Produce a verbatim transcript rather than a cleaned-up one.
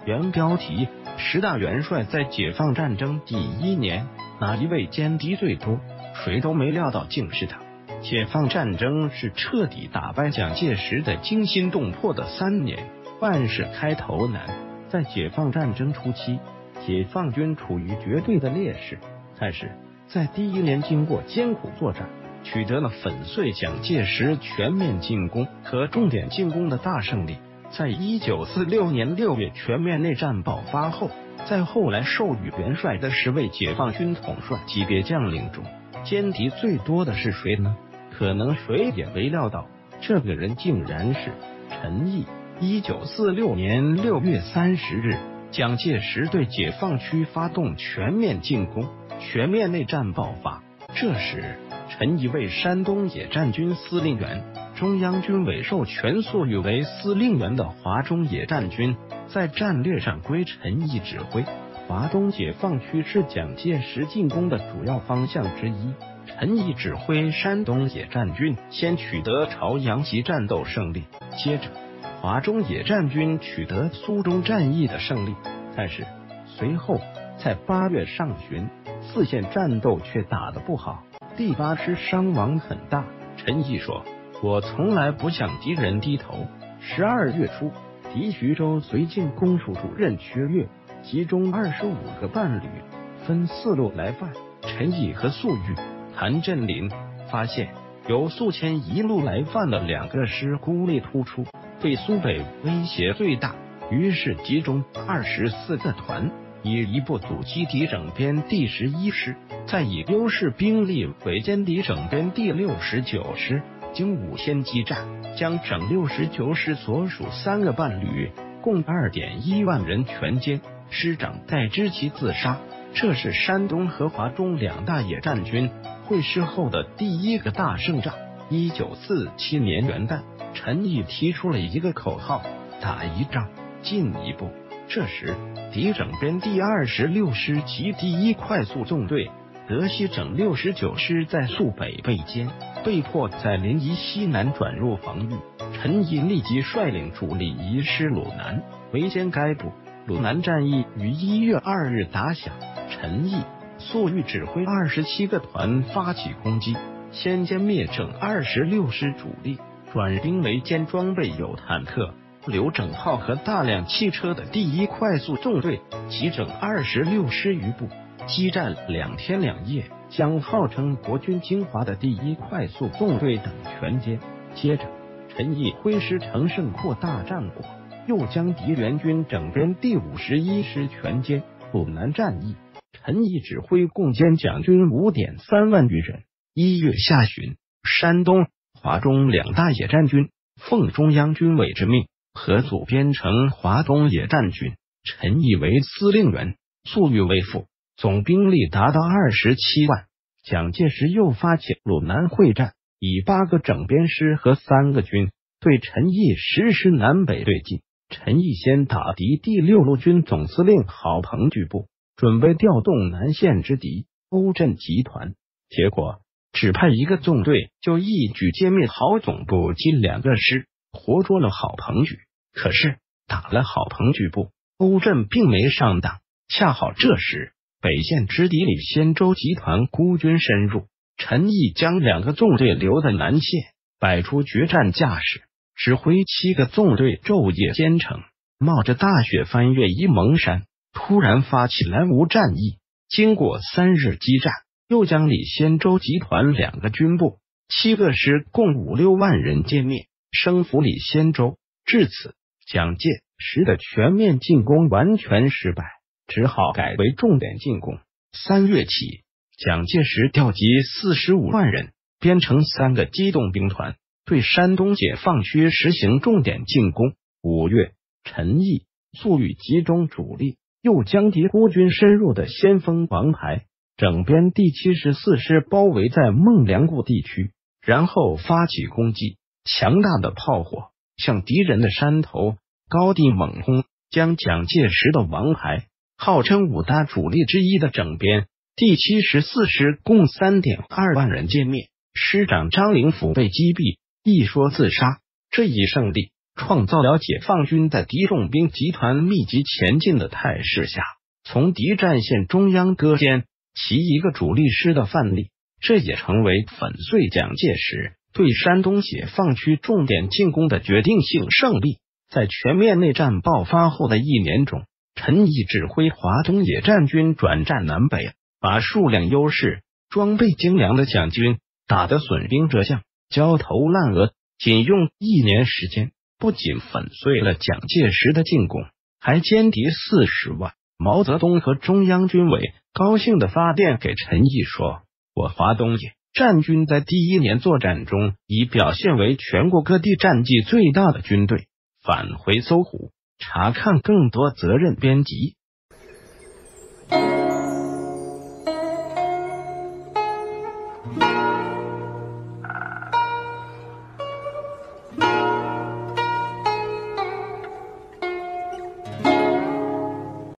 原标题：十大元帅在解放战争第一年，哪一位歼敌最多？谁都没料到竟是他。解放战争是彻底打败蒋介石的惊心动魄的三年，万事开头难。在解放战争初期，解放军处于绝对的劣势，但是在第一年经过艰苦作战，取得了粉碎蒋介石全面进攻和重点进攻的大胜利。在一九四六年六月全面内战爆发后，在后来授予元帅的十位解放军统帅级别将领中，歼敌最多的是谁呢？可能谁也没料到，这个人竟然是陈毅。一九四六年六月三十日，蒋介石对解放区发动全面进攻，全面内战爆发。这时，陈毅为山东野战军司令员，中央军委授权粟裕为司令员的华中野战军，在战略上归陈毅指挥。华东解放区是蒋介石进攻的主要方向之一。陈毅指挥山东野战军先取得朝阳级战斗胜利，接着华中野战军取得苏中战役的胜利。但是随后在八月上旬，四线战斗却打得不好，第八师伤亡很大。陈毅说：“我从来不向敌人低头。”十二月初，敌徐州绥靖公署主任薛岳集中二十五个伴侣，分四路来犯。陈毅和粟裕、谭震林发现由宿迁一路来犯的两个师孤立突出，对苏北威胁最大，于是集中二十四个团，以一部阻击敌整编第十一师，再以优势兵力围歼敌整编第六十九师。经五天激战，将整六十九师所属三个伴旅共 二点一万人全歼，师长戴之奇自杀。这是山东和华中两大野战军会师后的第一个大胜仗。一九四七年元旦，陈毅提出了一个口号：打一仗进一步。这时，敌整编第二十六师及第一快速纵队、德西整六十九师在肃北被歼，被迫在临沂西南转入防御。陈毅立即率领主力移师鲁南，围歼该部。鲁南战役于一月二日打响。陈毅、粟裕指挥二十七个团发起攻击，先歼灭整二十六师主力，转兵围歼装备有坦克、榴整炮和大量汽车的第一快速纵队及整二十六师余部。激战两天两夜，将号称国军精华的第一快速纵队等全歼。接着，陈毅挥师乘胜扩大战果，又将敌援军整编第五十一师全歼。鲁南战役，陈毅指挥共歼蒋军 五点三万余人。一月下旬，山东、华中两大野战军奉中央军委之命，合组编成华东野战军，陈毅为司令员，粟裕为副，总兵力达到二十七万。蒋介石又发起鲁南会战，以八个整编师和三个军对陈毅实施南北对进。陈毅先打敌第六路军总司令郝鹏据部，准备调动南线之敌欧震集团，结果只派一个纵队就一举歼灭郝总部及两个师，活捉了郝鹏举。可是打了郝鹏举部，欧震并没上当。恰好这时北线之敌李先洲集团孤军深入，陈毅将两个纵队留在南线，摆出决战架势，指挥七个纵队昼夜兼程，冒着大雪翻越沂蒙山，突然发起蓝芜战役。经过三日激战，又将李先洲集团两个军部、七个师共五六万人歼灭，生俘李先洲。至此，蒋介石的全面进攻完全失败，只好改为重点进攻。三月起，蒋介石调集四十五万人，编成三个机动兵团，对山东解放区实行重点进攻。五月，陈毅、粟裕集中主力，又将敌孤军深入的先锋王牌整编第七十四师包围在孟良崮地区，然后发起攻击，强大的炮火向敌人的山头高地猛轰，将蒋介石的王牌号称五大主力之一的整编第七十四师共 三点二万人歼灭，师长张灵甫被击毙，一说自杀。这一胜利创造了解放军在敌重兵集团密集前进的态势下，从敌战线中央割歼其一个主力师的范例。这也成为粉碎蒋介石对山东解放区重点进攻的决定性胜利。在全面内战爆发后的一年中，陈毅指挥华东野战军转战南北，把数量优势、装备精良的蒋军打得损兵折将、焦头烂额。仅用一年时间，不仅粉碎了蒋介石的进攻，还歼敌四十万。毛泽东和中央军委高兴地发电给陈毅说：“我华东野战军在第一年作战中已表现为全国各地战绩最大的军队。返回搜狐，查看更多责任编辑。”